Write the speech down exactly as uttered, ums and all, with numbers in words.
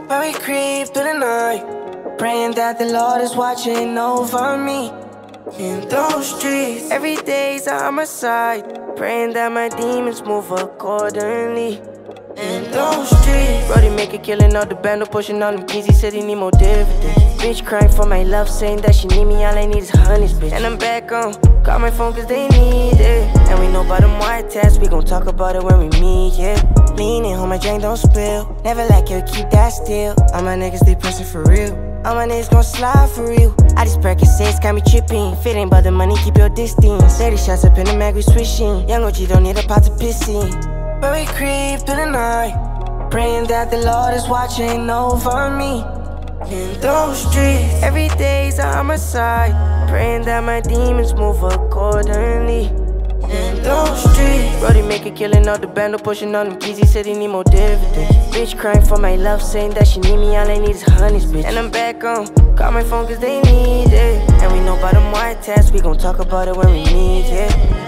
But we creep through the night, praying that the Lord is watching over me. In those streets, every day's a homicide, praying that my demons move accordingly. In those streets, Brody make a killing out the bando, pushing on them keys, he said he need more dividends. Bitch crying for my love, saying that she need me, all I need is honeys, bitch. And I'm back on, call my phone cause they need it. And we know about them white tats, we gon' talk about it when we meet, yeah. Leaning, hold my drink, don't spill. Never like you, keep that still. All my niggas, they pressing for real. All my niggas gon' slide for real. I just Percocets, got me tripping. If it ain't about the money, keep your distance. thirty shots up in the mag, we switching. Young O G don't need a pot to piss in. But we creep through the night, praying that the Lord is watching over me. In those streets, every day's a homicide, praying that my demons move accordingly. In those streets, Brody make a killing out the bando, pushing on them keys, he said he need more dividends. Bitch crying for my love, saying that she need me, all I need is honeys, bitch. And I'm back on, call my phone cause they need it. And we know about them white tats, we gon' talk about it when we meet, yeah.